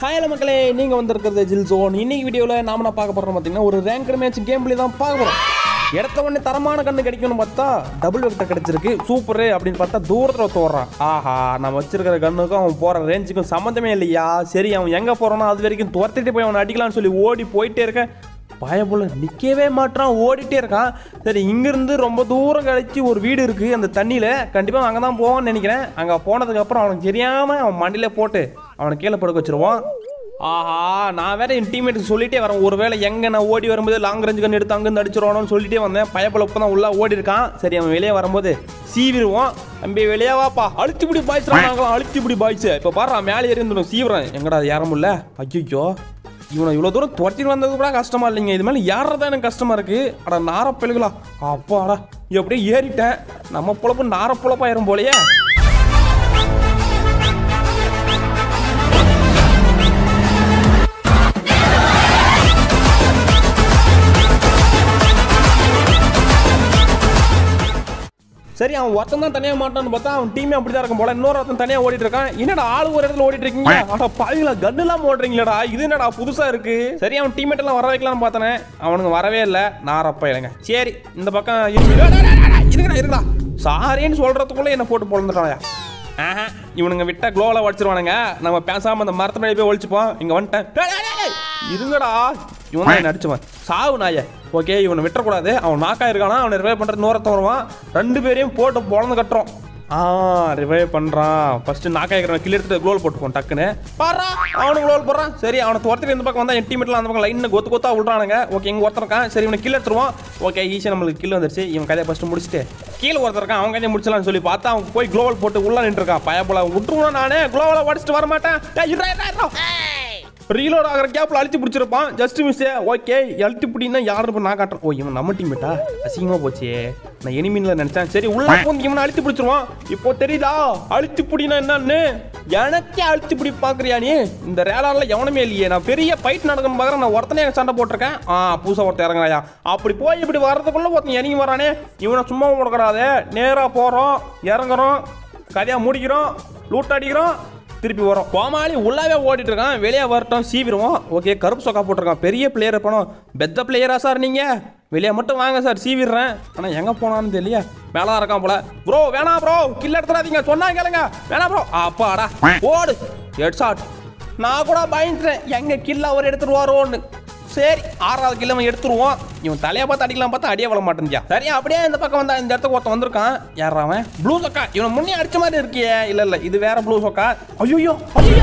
Hi மக்களே, நீங்கள் வந்திருக்கிறது ஜில் ஜோன். இன்னைக்கு வீடியோவில் நாம நான் பார்க்க போகிறோம் பார்த்தீங்கன்னா ஒரு ரேங்க் மேட்ச் கேம் பிளே தான் பார்க்க போகிறோம். இடத்த உடனே தரமான கண்ணு கிடைக்கும்னு பார்த்தா டபுள் வெக்டர் கிடைச்சிருக்கு, சூப்பரு அப்படின்னு பார்த்தா தூரத்தில் தோறான். ஆஹா, நம்ம வச்சிருக்கிற கண்ணுக்கும் அவன் போகிற ரேஞ்சுக்கும் சம்மந்தமே இல்லையா. சரி, அவன் எங்கே போகிறானோ அது வரைக்கும் துரத்திட்டு போய் அவனை அடிக்கலாம்னு சொல்லி ஓடி போயிட்டே இருக்கேன். பயபுள்ள நிற்கவே மாட்டான், ஓடிட்டே இருக்கான். சரி, இங்கேருந்து ரொம்ப தூரம் கழிச்சு ஒரு வீடு இருக்குது அந்த தண்ணியில், கண்டிப்பாக அங்கே தான் போவான்னு நினைக்கிறேன். அங்கே போனதுக்கப்புறம் அவனுக்கு தெரியாமல் அவன் மண்டியில் போட்டு அவனை கீழே படுக்க வச்சுருவான். ஆஹா, நான் வேற என் டீம்மேட்டுக்கு சொல்லிட்டே வரேன், ஒருவேளை எங்கே நான் ஓடி வரும்போது லாங் ரேஞ்ச் கன் எடுத்து அங்கேருந்து அடிச்சிருவானு சொல்லிட்டே வந்தேன். பயப்புல இப்போ தான் உள்ளே ஓடி இருக்கான். சரி, அவன் வெளியே வரும்போது சீவிடுவான். தம்பி வெளியே வாப்பா, அழுத்திப்பிடி பாய்ஸ் நாங்களாம், அழுத்திப்பிடி பாய்ஸ். இப்போ பாரு, மேலே ஏறி இருந்துடும் சீவிரன். எங்கடா ஏறமும் இல்லை. ஐயோ, இவனை இவ்வளோ தூரம் துரத்திட்டு வந்தது கூட கஷ்டமா இல்லைங்க, இது மேலே ஏறதான் எனக்கு கஷ்டமா இருக்கு. அடா நாரப்பழுகளா, அப்பாடா எப்படியே ஏறிட்டேன். நம்ம பொழப்பு நாரப்பொழப்பாயிரும் போலையே. சரி, அவன் ஒருத்தன் தான் தனியாக மாட்டான்னு பார்த்தா அவன் டீமே அப்படி தான் இருக்கும் போல. இன்னொரு ஒருத்தன் தனியாக ஓடிட்டு இருக்கான். என்னடா ஆளு ஒரு இடத்துல ஓடிட்டு இருக்கீங்க? ஆனா பாவிங்களா, கன்னுலாம் ஓடுறீங்களா? இது என்னடா புதுசா இருக்கு. சரி, அவன் டீம்மேட் எல்லாம் வர வைக்கலாம்னு பார்த்தனே, அவனுங்க வரவே இல்லை. நாரப்பா இல்லைங்க. சரி, இந்த பக்கம் இருக்குடா சாரின்னு சொல்றதுக்குள்ள என்ன போட்டு பொழுந்துட்டாயா. ஆஹா, இவனுங்க விட்டா க்ளோவில் வடிச்சிருவானுங்க. நம்ம பேசாம அந்த மரத்து மேலே போய் ஒழிச்சுப்போம். இங்க வந்துட்டேன், இருங்கடா. இவன் தான் என்ன அடிச்சுவான், சாவு நாய. ஓகே, இவனை விட்டுறக்கூடாது. அவன் நாக்கா இருக்கானா, அவனை ரிவைவ் பண்ணுறது நூறத்த வருவான். ரெண்டு பேரையும் போட்டு பொழந்து கட்டுறோம். ரிவைவ் பண்ணுறான். ஃபர்ஸ்ட் நாக்கா இருக்கிறவன் கில் எடுத்துட்டு க்ளோல் போட்டுப்போம் டக்குன்னு. பாரா, அவனுக்கு க்ளோல் போடுறான். சரி, அவனை துரத்துட்டு இந்த பக்கம் வந்தால் என் டீமெட்லாம் அந்த பக்கம் லைன்னு கொத்து கொத்தா விட்றானுங்க. ஓகே, இங்கே ஒருத்தருக்கான். சரி, இவனை கில் எடுத்துருவான். ஓகே, ஈஸியாக நம்மளுக்கு கில் வந்துருச்சு. இவன் கதையை ஃபஸ்ட்டு முடிச்சுட்டு கீழே ஒருத்தருக்கான். அவன் கதையை முடிச்சலான்னு சொல்லி பார்த்தா அவன் போய் க்ளோவல் போட்டு உள்ள நின்றுருக்கான். பயப்போல விட்டுருவான். நானே க்ளோவலை உடச்சிட்டு வர மாட்டேன். ரீலோட் ஆகிற கேப்ல அழுத்தி பிடிச்சிருப்பான். Just miss. ஓகே, அழுத்தி பிடினா யாரு நான் காட்டுறேன். ஓ, இவன் நம்ம டீம்மேட்டா? அசிங்கமா போச்சு, நான் எனிமீன்ல நினைச்சேன். சரி, உள்ள வந்து இவனை அழுத்தி பிடிச்சிருவான். இப்போ தெரியுதா அழுத்தி பிடினா என்னன்னு? எனக்கே அழுத்தி பிடி பாக்குறியா நீ? இந்த ரேடார்ல எவனுமே இல்லையே. நான் பெரிய ஃபைட் நடக்கணும் பாக்குறேன். நான் ஒருத்தனே சண்டை போட்டிருக்கேன். புதுசா ஒருத்தர் இறங்குறாயா. அப்படி போய் இப்படி வர்றதுக்குள்ள ஒருத்தன் இறங்கி வரானே. இவனை சும்மா கொடுக்கறாதே. நேரா போறோம், இறங்குறோம், கதையா முடிக்கிறோம், லூட் அடிக்கிறோம், திருப்பி வரும். கோமாளி உள்ளாவே ஓடிட்டு இருக்கான். வெளியே வரட்டும், சீவிடுவோம். ஓகே, கருப்பு சொக்கா போட்டிருக்கான். பெரிய பிளேயர் பணம், பெத்த பிளேயரா சார் நீங்க? வெளியே மட்டும் வாங்க சார், சீவிடுறேன். ஆனால் எங்கே போனான்னு தெரியல. மேலே இருக்கான் போல. ப்ரோ வேணாம் ப்ரோ, கில் எடுத்துடாதீங்க, சொன்னா கேளுங்க. வேணாம் ப்ரோ. அப்பாடா ஓடு, ஹெட் ஷாட். நான் கூட பயந்துட்டேன், எங்க கில்ல அவர் எடுத்துருவாரோன்னு. சரி, 6வது கிலோ எடுத்துருவோம். இவன் தலையை பார்த்து அடிக்கலாம் பார்த்தா அடியே வள மாட்டேன்யா. சரி, அப்படியே இந்த பக்கம் வந்தா இந்த இடத்துக்கு ஒருத்தன் வந்திருக்கான். யார் அவன்? ப்ளூ சொக்கா. இவன் முன்னே அடிச்ச மாதிரி இருக்கியே. இல்ல இது வேற ப்ளூ சொக்கா. ஐயோ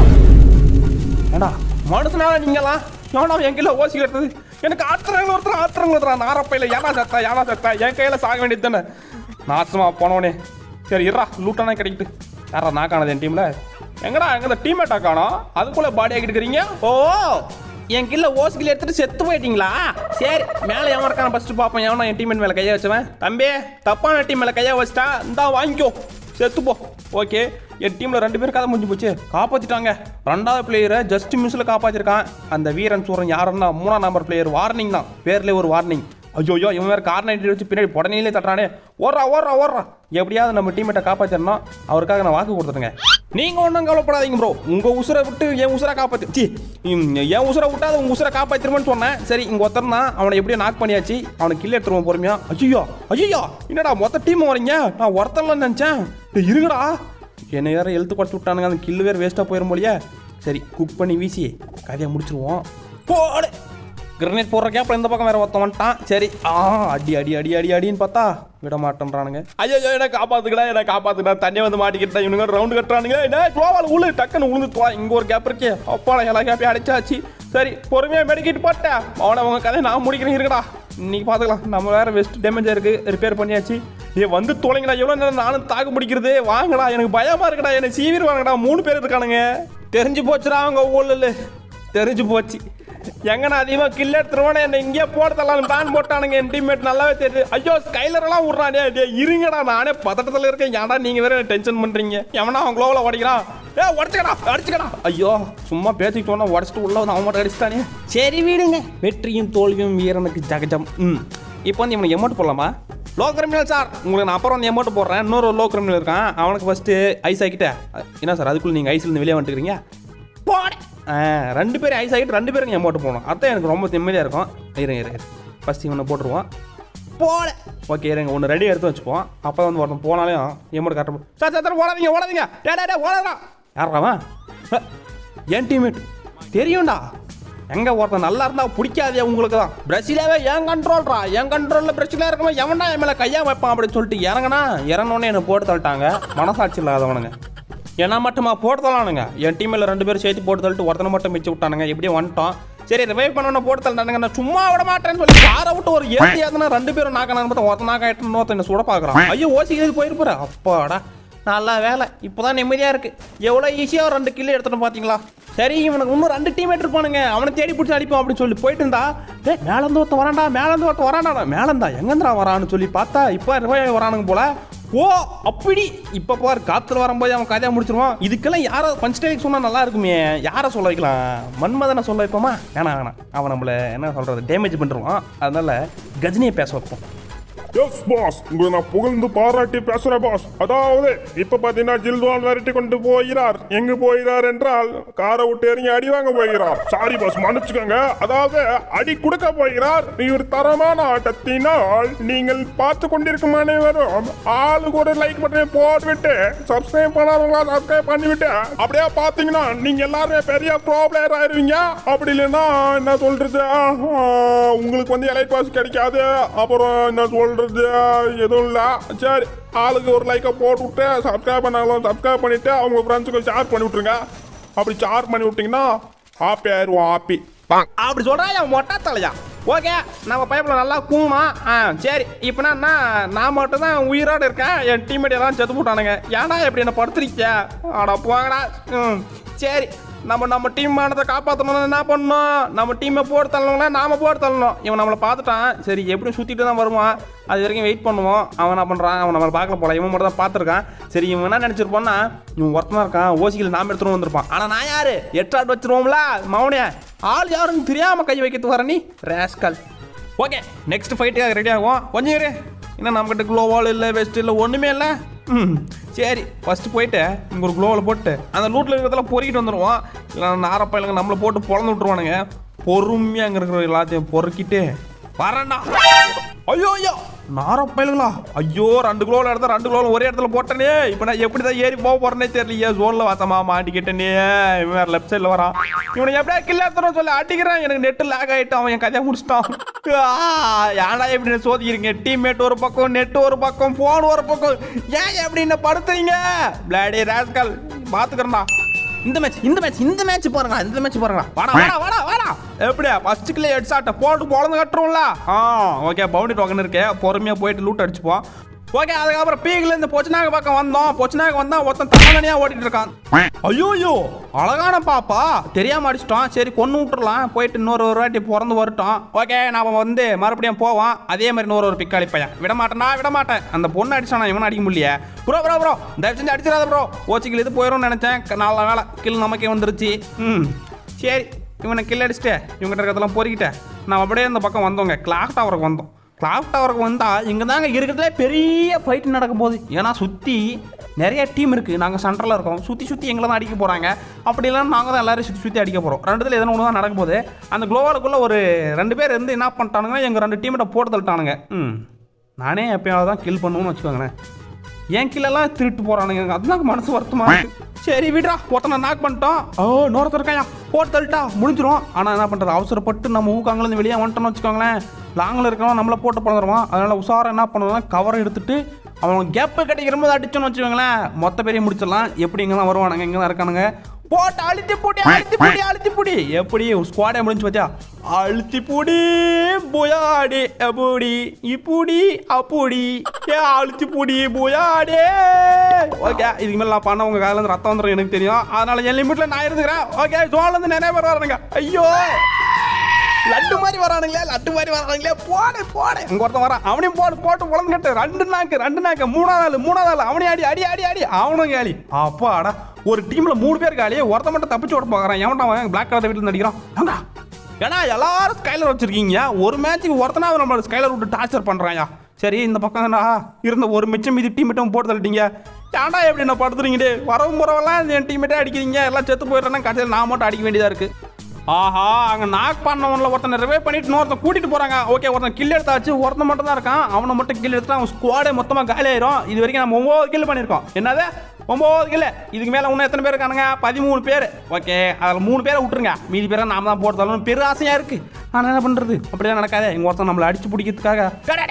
ஏடா மனுஷனால நீங்களாம் எவனா என் கையில ஓசி எடுத்தது? எனக்கு ஆத்திரங்கள் நாரப்பையில ஏனா சத்தா என் கையில சாக வேண்டியது தானே. நாசமா போனவனே. சரி, இருறா, லூட்டானா கிடைக்கிட்டு. யாரா நான் காணது என் டீம்ல? எங்கடா எங்க டீம்மேட்டா காணோம்? அதுக்குள்ள பாடி ஆகிட்டு இருக்கிறீங்க. ஓ, என் கில்ல ஓஸ்கில் எடுத்துட்டு செத்து போயிட்டீங்களா? சரி, மேலே எவன் இருக்கான ஃபர்ஸ்ட் பார்ப்போம். எவனா என் டீம்மேட் மேலே கையை வச்சவன்? தம்பி, தப்பான டீம் மேலே கையை வச்சிட்டா இந்தா வாங்கிக்கோ, செத்து போ. ஓகே, என் டீமில் 2 பேர் கதை முடிஞ்சு போச்சு. காப்பாற்றிட்டாங்க. 2வது பிளேயரை ஜஸ்ட் மிஸ்ஸில் காப்பாற்றிருக்கான். அந்த வீரன் சூரன் யாருன்னா 3ஆம் நம்பர் பிளேயர். வார்னிங் தான், பேர்லேயே ஒரு வார்னிங். ஐயோ, இவன் வேறு கார்னர் வச்சு பின்னாடி உடனே தட்டுறானே. ஓடுறா. எப்படியாவது நம்ம டீம்மேட்டை காப்பாற்றிடணும். அவருக்காக நான் வாக்கு கொடுத்துருங்க. நீங்கள் ஒன்றும் கவலைப்படாதீங்க ப்ரோ. உங்கள் உசுரை விட்டு என் உசுரை காப்பாற்றி என் உசுரை விட்டாது உங்கள் உசுரை காப்பாற்றிருமேன்னு சொன்னேன். சரி, இங்கே ஒருத்தர் தான். அவனை எப்படியோ நாக் பண்ணியாச்சு. அவனுக்கு கில் எடுத்துருவோம் பொறுமையா. ஐயோ என்னடா மொத்த டீம் வரீங்க? நான் ஒருத்தர்லாம் நினச்சேன். இருங்கடா, என்னை வேறு எழுத்து குறைச்சி விட்டானுங்க. அந்த கில்லு வேறு வேஸ்ட்டாக போயிடும் போலியே. சரி, குக் பண்ணி வீசி கதையை முடிச்சிருவோம். போடு. கிரனேட் போடுற கேப்ல இந்த பக்கம் வேற ஒருத்தன் வந்துட்டான். சரி, அடின்னு பார்த்தா விட மாட்டேன்றானுங்க. ஐயோ, என்ன காப்பாத்துக்கடா, தண்ணி வந்து மாட்டிக்கிட்டா. இவனுங்க ரவுண்டு கட்டுறானுங்க. என்ன குளோவால் உள்ள டக்குன்னு உழுந்துட்டுவா. இங்க ஒரு கேப் இருக்கே. அப்பாடா, எல்லா கேப்பையும் அடிச்சாச்சு. சரி, பொறுமையா மெடிக்கிட்டு போட்டேன். அவனை அவங்க கதையை நான் முடிக்கிறேன். இருக்கடா, இன்னைக்கு பார்த்துக்கலாம். நம்ம வேற வெஸ்ட் டேமேஜ் இருக்கு, ரிப்பேர் பண்ணியாச்சு. வந்து தொலைங்கடா, எவ்வளோ நேரம் நானும் தாக்கு பிடிக்கிறது. வாங்கடா, எனக்கு பயமா இருக்குடா. என்னை சீவிடுவாங்கடா. 3 பேர் இருக்கானுங்க. தெரிஞ்சு போச்சுடா, அவங்க ஊழல் தெரிஞ்சு போச்சு. எங்கன்னா அதிகமாக கில் எடுத்துருவானே, என்ன இங்கே போடுறதெல்லாம் பிளான் போட்டானுங்க. என் டீம்மேட் நல்லாவே தெரியுது. ஐயோ, ஸ்கைலரெல்லாம் விட்றானே. இருங்கடா, நானே பதட்டத்தில் இருக்கேன். ஏன்டா நீங்கள் வேற டென்ஷன் பண்ணுறீங்க? எவனா அவன் க்ளோவில் உடைக்கிறான். அடிச்சுக்கடா. ஐயோ, சும்மா பேசிக்கிட்டு சொன்னா உடச்சிட்டு உள்ள வந்து அவன் மட்டும் அடிச்சுட்டானே. சரி, வீடுங்க. வெற்றியும் தோல்வியும் வீரனுக்கு ஜகஜம். இப்போ வந்து இவனுக்கு எமௌண்ட் போடலாமா? லோ கிரிமினல் சார், உங்களுக்கு நான் அப்புறம் வந்து எமௌண்ட் போடுறேன். இன்னொரு லோ கிரிமினல் இருக்கான், அவனுக்கு ஃபஸ்ட்டு ஐஸ் ஆக்கிட்டேன். என்ன சார், அதுக்குள்ளே நீங்கள் ஐஸ்லேருந்து வெளியே வந்துட்டுக்கிறீங்க? போட 2 பேரும் ஐஸ் ஆகிட்டு 2 பேரும் எமௌண்ட் போகணும். அதான் எனக்கு ரொம்ப நிம்மதியாக இருக்கும். இரு ஃபஸ்ட் இவனை போட்டுருவோம். போல ஓகே இருங்க, ஒன்று ரெடி எடுத்து வச்சுப்போம். அப்போ வந்து ஒருத்தன் போனாலையும் எமௌண்ட் கரெக்டாக சார் ஓடாதீங்க ஓடாதா யாராவன் என் டீம்மேட் தெரியும்டா. எங்கே ஒருத்தன் நல்லா இருந்தா பிடிக்காதே உங்களுக்கு தான். பிரசிலாவே என் கண்ட்ரோலில் பிரசிலாக இருக்கணும். எவன்டா என் மேலே கையா வைப்பான் அப்படின்னு சொல்லிட்டு இறங்கினோடனே என்னை போட்டு தள்ளிட்டாங்க. மனசாட்சி இல்லாதவனுங்க. ஏன்னா மட்டுமா போட்டு தள்ளானுங்க. என் டீமில் 2 பேர் சேர்த்து போட்டு தள்ளிட்டு ஒருத்தனை மட்டும் மிச்சு விட்டானுங்க. எப்படியும் வந்துட்டோம். சரி ரிவைவ் பண்ணணும் போட்டு தள்ளிட்டானுங்க. நான் சும்மா விட மாட்டேன்னு சொல்லி காரை விட்டு ஒரு ஏற்றியாதுன்னா 2 பேரும் நாக்கானு பார்த்தா ஒருத்தன் நாக்காயிட்டு இன்னொருத்தன் என்ன சுட பார்க்குறான். ஐயோ ஓசிக்கிறது போயிருப்பாரு. அப்பாடா நல்லா வேலை, இப்போதான் நிம்மதியாக இருக்குது. எவ்வளோ ஈஸியாக ஒரு 2 கில்லு எடுத்துகிட்டு பார்த்தீங்களா. சரி இவனுக்கு இன்னும் 2 டீம்மேட் இருப்பானுங்க, அவனை தேடி பிடிச்சி அடிப்போம் அப்படின்னு சொல்லி போயிட்டு இருந்தா மேலேருந்து ஒருத்தன் வரான்டா மேலந்தா எங்கேந்திரா வரான்னு சொல்லி பார்த்தா இப்போ ரிவைவ் வரானுங்க போல. ஓ அப்படி இப்போ பாரு காத்துல வரும்போது அவன் கதையாக முடிச்சிருவான். இதுக்கெல்லாம் யாரை பஞ்ச் டைக் சொன்னால் நல்லா இருக்குமே. யாரை சொல்ல வைக்கலாம்? மன்மதனை சொல்ல வைப்போமா? வேணாம் அவன் நம்மளை என்ன சொல்கிறது டேமேஜ் பண்ணிருவான். அதனால கஜினியை பேச வைப்போம். எஸ் பாஸ், உங்களை நான் புகழ்ந்து பாராட்டி பேசுறேன் பாஸ். அதாவது இப்ப பாத்தீங்கன்னா ஜில்வால் விரட்டி கொண்டு போகிறார். எங்கு போகிறார் என்றால் காரை விட்டு இறங்கி அடி வாங்க போகிறார். சாரி பாஸ் மன்னிச்சுக்கோங்க. அதாவது அடி கொடுக்க போகிறார். ஒரு தரமான ஆட்டத்தினால் நீங்கள் பார்த்து கொண்டிருக்கும் அனைவரும் ஆளுக்கு ஒரு லைக் பட்டனை போட்டுவிட்டு சப்ஸ்கிரைப் பண்ணாதவங்களா சப்ஸ்கிரைப் பண்ணிவிட்டு அப்படியே பாத்தீங்கன்னா நீங்க எல்லாருமே பெரிய ப்ரோ பிளேயர் ஆயிருவீங்க. அப்படி இல்லைன்னா என்ன சொல்றது, உங்களுக்கு வந்து எலைட் பாஸ் கிடைக்காது. அப்புறம் என்ன சொல்றது எதுவும் இல்லை. சரி ஆளுக்கு ஒரு லைக்கை போட்டு விட்டு சப்ஸ்கிரைப் பண்ணாலும் சப்ஸ்கிரைப் பண்ணிட்டு அவங்க ஃப்ரெண்ட்ஸுக்கு ஷேர் பண்ணி விட்டுருங்க. அப்படி ஷேர் பண்ணி விட்டீங்கன்னா ஹாப்பி ஆயிடுவோம். ஹாப்பி அப்படி சொல்றா மொட்டா தலையா. ஓகே நம்ம பைப்பில் நல்லா கூமா. சரி இப்போனா நான் மட்டும் தான் உயிரோடு இருக்கேன். என் டீம்மேட் எல்லாம் செத்து போட்டானுங்க. ஏன்னா எப்படி என்ன படுத்துறீங்க? ஆடா போங்கடா. சரி நம்ம டீம் மானத்தை காப்பாற்றணும்னு என்ன பண்ணணும்? நம்ம டீமை போட்டு தள்ளணும்னா நாம போட்டு தள்ளணும். இவன் நம்மளை பார்த்துட்டான். சரி எப்படியும் சுற்றிட்டு தான் வருவான். அது வரைக்கும் வெயிட் பண்ணுவோம். அவன் என்ன பண்ணுறான்? அவன் நம்மளை பார்க்கல போல. இவன் மட்டும் தான் பார்த்துருக்கான். சரி இவன் என்ன நினச்சிருப்பான்னா இவன் ஒருத்தனா இருக்கான். ஓசிகள் நாம எடுத்துகிட்டு வந்திருப்பான். ஆனால் நான் யாரு 8 ஆட் வச்சிருவோம்ல மௌனியா. ஆள் யாருன்னு தெரியாமல் கை வைக்கிறது வர நீ ரேஸ்கல். ஓகே நெக்ஸ்ட் ஃபைட்டுக்காக ரெடி ஆகும். கொஞ்சம் இரு. இன்னும் நம்மகிட்ட க்ளோவால் இல்லை வெஸ்ட் இல்லை ஒன்றுமே இல்லை. சரி ஃபஸ்ட்டு போயிட்டு இங்கே ஒரு க்ளோவில் போட்டு அந்த லூட்டில் இருக்கிறதெல்லாம் பொறுக்கிட்டு வந்துடுவோம். இல்லை நாரப்பயிலுங்க நம்மளை போட்டு பொழந்து விட்ருவானுங்க. பொறுமையாக அங்கே இருக்கிற எல்லாத்தையும் பொறுக்கிட்டு வரேன்டா. ஐயோ நாரப்பயிலுங்களா. ஐயோ 2 கிலோவில் எடுத்தா 2 கிலோவில் ஒரே இடத்துல போட்டனே. இப்போ நான் எப்படி தான் ஏறி போக போகிறேனே தெரியலையே. ஜோனில் வாசமா மாட்டிக்கிட்டேனே. இவன் வேறு லெஃப்ட் சைடில் வரான். இவனை எப்படியா கில்ல எடுத்துறோம் சொல்லி அடிக்கிறான். எனக்கு நெட்டு லேக் ஆகிட்டு அவன் என் கதையை முடிச்சிட்டான். ஏன்டா எப்படி சோதிக்கிறீங்க? டீம்மேட் ஒரு பக்கம், நெட் ஒரு பக்கம், ஃபோன் ஒரு பக்கம். ஏன் எப்படி என்ன படுத்துறீங்க? Bloody rascal பார்த்துக்கிறேன்டா. இந்த மேட்ச் பாருங்க. வாடா எப்படியா ஃபர்ஸ்ட் கில்லே ஹெட் ஷாட் போட்டு பொளந்து கட்டுறோம்ல. ஓகே பவுண்டரி டோக்கன் இருக்கு. பொறுமையா போயிட்டு லூட் அடிச்சுப்போம். ஓகே அதுக்கப்புறம் பீக்ல இருந்து பொச்சனாக பக்கம் வந்தோம். பொச்சனாக வந்தா ஒருத்தன் தனியா ஓடிட்டு இருக்கான். ஐயோ அழகான பாப்பா தெரியாம அடிச்சிட்டோம். சரி கொண்டு விட்டுறலாம். போயிட்டு இன்னொரு வாட்டி பிறந்து வரட்டும். ஓகே நாம வந்து மறுபடியும் போவோம். அதே மாதிரி இன்னொரு பிக்காளி பையன் விட மாட்டேன். அந்த பொண்ணு அடிச்சானா இவனை அடிக்க முடியல. ப்ரோ தயவு செஞ்சு அடிச்சிடாத ப்ரோ. ஓச்சிக்கில் இது போயிடும்னு நினைச்சேன். நல்ல வேலை கில் நமக்கே வந்துருச்சு. சரி இவனை கில் அடிச்சுட்டு இவங்ககிட்ட இருக்கிறதெல்லாம் பொறுக்கிட்டேன். நான் அப்படியே இந்த பக்கம் வந்தோங்க. கிளாக் டவருக்கு வந்தோம். கிளாக் டவருக்கு வந்தால் இங்கே தாங்க இருக்கிறதுலே பெரிய ஃபைட்டு நடக்கும் போது. ஏன்னா சுற்றி நிறைய டீம் இருக்குது. நாங்கள் சென்டரில் இருக்கோம். சுற்றி எங்களை தான் அடிக்க போகிறாங்க. அப்படி இல்லைன்னா நாங்கள் தான் எல்லோரும் சுற்றி அடிக்க போகிறோம். 2 எதனா ஒன்று தான் நடக்கும் போது அந்த குளோவாலுக்குள்ளே ஒரு 2 பேர் இருந்து என்ன பண்ணிட்டானுங்க, எங்கள் 2 டீம்கிட்ட போட்டு தள்ளிட்டானுங்க. நானே எப்பயாவது தான் கில் பண்ணுவோன்னு வச்சுக்கோங்களேன். என் கில்லெல்லாம் திருட்டு போகிறானுங்க. அதுதான் மனசு வருத்தமாக இருக்குது. சரி விட்றா ஒருத்தனை நாக் பண்ணிட்டோம். இன்னொருத்தருக்கையா போட்டு தள்ளிட்டா முடிஞ்சிடும். ஆனால் என்ன பண்ணுறது, அவசரப்பட்டு நம்ம ஊக்காங்கிலேருந்து வெளியே வந்துட்டோம்னு வச்சுக்கோங்களேன். லாங்கில் இருக்கிறவன் நம்மளை போட்டு பிறந்துருவான். அதனால் உஷாராக என்ன பண்ணுவோம்னா கவரை எடுத்துட்டு அவன் கேப்பு கிடைக்கிற போது அடிச்சோன்னு வச்சுக்கோங்களேன். மொத்த பேரையும் முடிச்சிடலாம். எப்படி இங்கே தான் வருவானுங்க, இங்கே தான் இருக்கானுங்க. போட்டு அழுத்தி பூடி எப்படி ஸ்குவாடே முடிஞ்சு பார்த்தியா. அழுத்தி பூடி போயாடி அப்படி இப்படி அப்படி அழுத்தி பூடி போயாடே. ஓகே இதுக்கு மேலே நான் பண்ண உங்கள் காலில் ரத்தம் வந்துடும் எனக்கு தெரியும். அதனால என் லிமிட்டில் நான் இருந்துக்கிறேன். ஓகே ஜோன்லேருந்து நிறைய பேர் வரானுங்க. ஐயோ லட்டு மாதிரி வரானுங்களே. போடு இங்கே ஒருத்தன் வரான். அவனையும் போட்டு உழந்துக்கிட்டு 2 நாக்கு 3வது ஆள் அவனையும் அடி அவனும் காலி. அப்பாடா ஒரு டீம்ல 3 பேர் காலி. ஒருத்த மட்டும் தப்பிச்சு ஓட போகிறான். எவன்டா பிளாக் கலர் வீட்டில் நடிக்கிறான். ஏன்னா எல்லாரும் ஸ்கைலர் வச்சிருக்கீங்க. ஒரு மேட்சுக்கு ஒருத்தனா நம்மளோட ஸ்கைலர் விட்டு டார்ச்சர் பண்ணுறாயா. சரி இந்த பக்கம் இருந்த ஒரு மிச்சம் மீதி டீம் மட்டும் போட்டு தள்ளிட்டீங்க. ஏன்டா எப்படி என்ன படுத்துறீங்க வரவும் போறவெல்லாம் என் டீமேட்டே அடிக்கிறீங்க எல்லாம் செத்து போயிடுறேன்னா கடைசியில் நான் மட்டும் அடிக்க வேண்டியதா இருக்கு ஆஹா அங்கே நாக் பண்ணவனில் ஒருத்தனை ரிவைவ் பண்ணிட்டு இன்னொருத்தன் கூட்டிட்டு போறாங்க ஓகே ஒருத்தன் கில் எடுத்தாச்சு ஒருத்தன் மட்டும் தான் இருக்கான் அவனை மட்டும் கில் எடுத்துட்டு அவன் ஸ்குவாடே மொத்தமாக காலி ஆயிரும் இது வரைக்கும் நம்ம 9 கில் பண்ணியிருக்கோம் என்னது 9 கில் இதுக்கு மேலே இன்னும் எத்தனை பேர் இருக்கானுங்க 13 பேர் ஓகே அதில் 3 பேரை விட்டுருங்க மீதி பேரை நாம தான் போடுறதாலும் பெரு ஆசையாக இருக்கு ஆனால் என்ன பண்ணுறது அப்படியே நடக்காது இங்கே ஒருத்தன் நம்மளை அடிச்சு பிடிக்கிறதுக்காக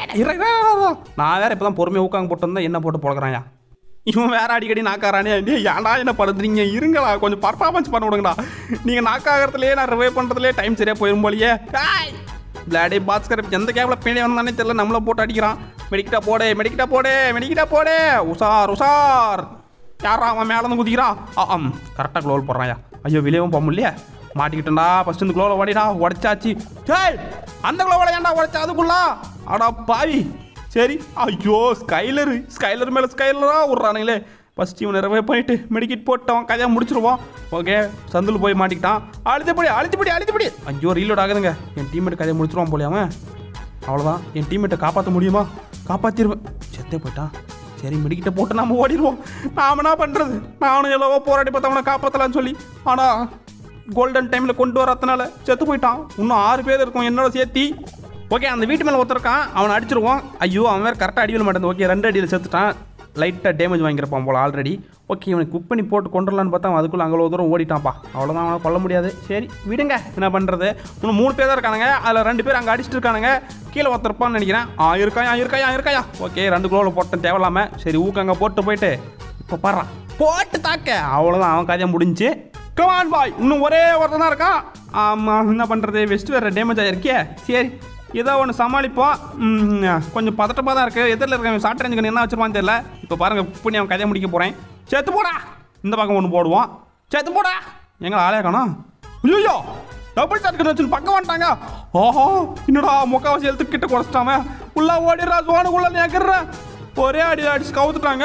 நான் வேற இப்போ தான் பொறுமையாக ஊக்காங்க போட்டு வந்தா என்ன போட்டு போடுறாயா இவன் வேற அடிக்கடி நாக்காரானே ஏன்டா என்ன படுத்துறீங்க இருங்களா கொஞ்சம் பர்ஃபார்மன்ஸ் பண்ண விடுங்கடா நீங்கள் நாக்காகிறதுலேயே நான் ரிவைவ் பண்ணுறதுலேயே டைம் சரியாக போயிடும் போலியே பிளாடி பாஸ்கர் எந்த கேபில் பின்னாடி வந்தானே தெரியல நம்மளை போட்டு அடிக்கிறான் மெடிக்கிட்டா போடே மெடிக்கிட்டா போடே மெடிக்கிட்டா போடே உஷார் உஷார் யாரா அவன் மேலே வந்து குதிக்கிறான் கரெக்டாக க்ளோவல் போடுறாயா ஐயோ வெளியவும் போக முடியலையே மாட்டிக்கிட்டா ஃபஸ்ட்டு இந்த க்ளோவில் ஓடிடா உடச்சாச்சு சரி அந்த க்ளோவில் ஏன்டா உடச்சா அதுக்குள்ளா அடா பாவி சரி ஐயோ ஸ்கைலர் மேலே ஸ்கைலராக விட்றானுங்களே ஃபஸ்ட் இவனை ரிவைவ் பண்ணிட்டு மெடிக்கிட் போட்டோம் கதையாக முடிச்சிருவோம் ஓகே சந்தில் போய் மாட்டிக்கிட்டான் அழுத்துப்படி ஐயோ ரீலோட் ஆகுதுங்க என் டீம்மேட் கதையை முடிச்சிருவான் போலியா அவன் அவ்வளோதான் என் டீம்மேட்டை காப்பாற்ற முடியுமா காப்பாற்றிடுவேன் செத்தே போயிட்டான் சரி மெடிக்கிட்ட போட்டு நம்ம ஓடிடுவோம் நாம என்ன பண்ணுறது நானும் எவ்வளவோ போராடி பார்த்து அவனை காப்பாற்றலான்னு சொல்லி ஆனால் கோல்டன் டைமில் கொண்டு வரதுனால செத்து போயிட்டான் இன்னும் 6 பேர் இருக்கும் என்னோட சேர்த்தி ஓகே அந்த வீட்டு மேலே ஒருத்தருக்கான் அவனை அடிச்சிருவான் ஐயோ அவன் வேறு கரெக்டாக அடிவில் மாட்டேன் ஓகே 2 அடியில் செத்துட்டான் லைட்டாக டேமேஜ் வாங்கியிருப்பான் போல் ஆல்ரெடி ஓகே இவனை குக் பண்ணி போட்டு கொண்டுடலான்னு பார்த்தா அவன் அதுக்குள்ளே அவ்வளோ தூரம் ஓடிட்டான்ப்பா அவ்வளோதான் அவனை கொல்ல முடியாது சரி விடுங்க என்ன பண்ணுறது இன்னும் 3 பேர் தான் இருக்கானுங்க அதில் 2 பேர் அங்கே அடிச்சுட்டு இருக்கானுங்க கீழே ஒருத்தருப்பான்னு நினைக்கிறேன் இருக்காயா ஓகே 2 கிலோவில் போட்டேன் தேவையில்லாம சரி ஊக்கங்க போட்டு போயிட்டு இப்போ பாடுறான் போட்டு தாக்க அவ்வளோதான் அவன் கதையை முடிஞ்சு கமான் பாய் இன்னும் ஒரே ஒருத்தன் தான் இருக்கான் ஆமாம் என்ன பண்ணுறது வெஸ்ட் வேறு டேமேஜ் ஆகிருக்கே சரி ஏதோ ஒன்று சமாளிப்போம் கொஞ்சம் பதட்டமாக தான் இருக்குது எதிரில் இருக்க ஷார்ட் ரேஞ்சுக்கு என்ன வச்சிருப்பான்னு தெரியல இப்போ பாருங்கள் பண்ணி அவன் கதையை முடிக்க போகிறேன் சேர்த்து போடா இந்த பக்கம் ஒன்று போடுவோம் சேர்த்து போடா எங்களை ஆளே காணோம் ஐயோ டபுள் ஷாட் வச்சு பக்கம் வந்துட்டாங்க ஓஹோ இன்னடா முக்கால்வாசி எழுத்து கிட்ட குறைச்சிட்டாம உள்ளே ஓடிடுறா சோனுக்குள்ளே நேக்கிறேன் ஒரே அடிச்சு கவுத்துட்டாங்க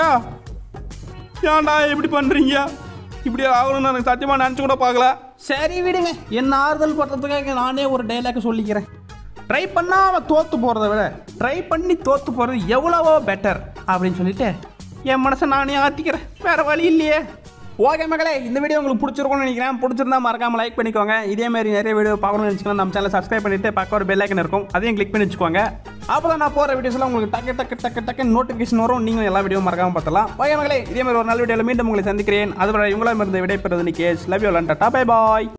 ஏன்டா இப்படி பண்ணுறீங்க இப்படி ஆகணும்னு எனக்கு சத்தியமாக நினச்சி கூட பார்க்கல சரி விடுங்க என்ன ஆறுதல் படுறதுக்காக நானே ஒரு டைலாக் சொல்லிக்கிறேன் ட்ரை பண்ணாமல் தோற்று போகிறத விட ட்ரை பண்ணி தோற்று போகிறது எவ்வளவோ பெட்டர் அப்படின்னு சொல்லிட்டு என் மனசை நானே ஆற்றிக்கிறேன் வேறு வழி இல்லையே ஓகே மகளே இந்த வீடியோ உங்களுக்கு பிடிச்சிருக்கும்னு நினைக்கிறேன் பிடிச்சிருந்தா மறக்காமல் லைக் பண்ணிக்கோங்க இதேமாதிரி நிறைய வீடியோ பார்க்கணும்னு நினச்சிக்கலாம் நம்ம சேனல் சப்ஸ்கிரைப் பண்ணிவிட்டு பக்கம் ஒரு பெல் ஐக்கன் இருக்கும் அதையும் கிளிக் பண்ணி வச்சுக்கோங்க அப்போ தான் நான் போகிற வீடியோஸ்லாம் உங்களுக்கு டக்கு நோட்டிஃபிகேஷன் வரும் நீங்கள் எல்லா வீடியோ மறக்காமல் பார்த்தலாம் ஓகே மகளே இதேமாதிரி ஒரு நல்ல வீடியோவில் மீண்டும் உங்களை சந்திக்கிறேன் அதுவரை இவங்களாம் இருந்த விடைபெறுவது Nikesh love you tata bye bye